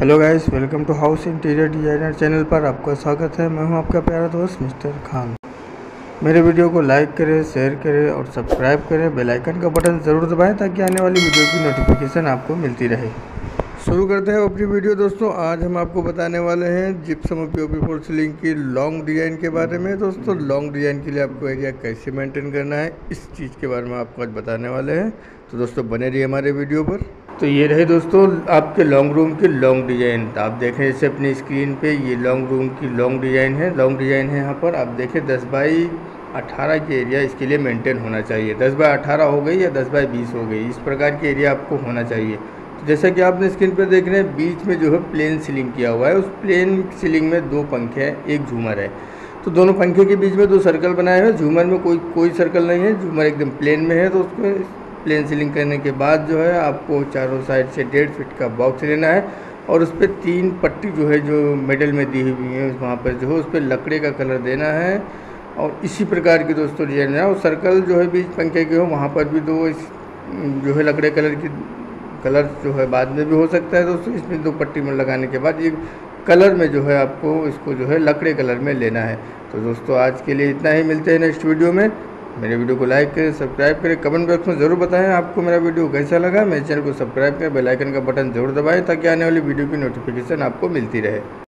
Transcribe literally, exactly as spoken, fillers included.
Hello guys, welcome to house interior designer channel पर आपका स्वागत है। मैं हूं आपका प्यारा दोस्त मिस्टर खान। मेरे वीडियो को लाइक करें, शेयर करें और सब्सक्राइब करें। बेल आइकन का बटन ज़रूर दबाएं ताकि आने वाली वीडियो की नोटिफिकेशन आपको मिलती रहे। शुरू करते हैं अपनी वीडियो दोस्तों। आज हम आपको बताने वाले हैं जिप्सम और पीओपी फॉर सीलिंग की लॉन्ग डिज़ाइन के बारे में। दोस्तों लॉन्ग डिज़ाइन के लिए आपको एरिया कैसे मेंटेन करना है, इस चीज़ के बारे में आपको आज बताने वाले हैं। तो दोस्तों बने रहिए हमारे वीडियो पर। तो ये रहे दोस्तों आपके लॉन्ग रूम की लॉन्ग डिज़ाइन। तो आप देखें जैसे अपनी स्क्रीन पे ये लॉन्ग रूम की लॉन्ग डिज़ाइन है। लॉन्ग डिज़ाइन है यहाँ पर आप देखें दस बाई अठारह की एरिया इसके लिए मेंटेन होना चाहिए। दस बाई अठारह हो गई या दस बाई बीस हो गई, इस प्रकार की एरिया आपको होना चाहिए। तो जैसा कि आपने स्क्रीन पर देख रहे हैं बीच में जो है प्लेन सीलिंग किया हुआ है। उस प्लेन सीलिंग में दो पंखे हैं, एक झूमर है। तो दोनों पंखे के बीच में दो सर्कल बनाए हुए हैं। झूमर में कोई कोई सर्कल नहीं है, झूमर एकदम प्लेन में है। तो उसको प्लेन सीलिंग करने के बाद जो है आपको चारों साइड से डेढ़ फीट का बॉक्स लेना है और उस पर तीन पट्टी जो है जो मिडल में दी हुई है वहाँ पर जो है उस पर लकड़ी का कलर देना है। और इसी प्रकार की दोस्तों डिजाइन है। और सर्कल जो है बीच पंखे के हो वहाँ पर भी दो जो है लकड़ी कलर की कलर जो है बाद में भी हो सकता है दोस्तों। इसमें दो पट्टी में लगाने के बाद ये कलर में जो है आपको इसको जो है लकड़ी कलर में लेना है। तो दोस्तों आज के लिए इतना ही, मिलते हैं नेक्स्ट वीडियो में। मेरे वीडियो को लाइक करें, सब्सक्राइब करें, कमेंट बॉक्स में ज़रूर बताएं आपको मेरा वीडियो कैसा लगा। मेरे चैनल को सब्सक्राइब करें, बेल आइकन का बटन ज़रूर दबाएं ताकि आने वाली वीडियो की नोटिफिकेशन आपको मिलती रहे।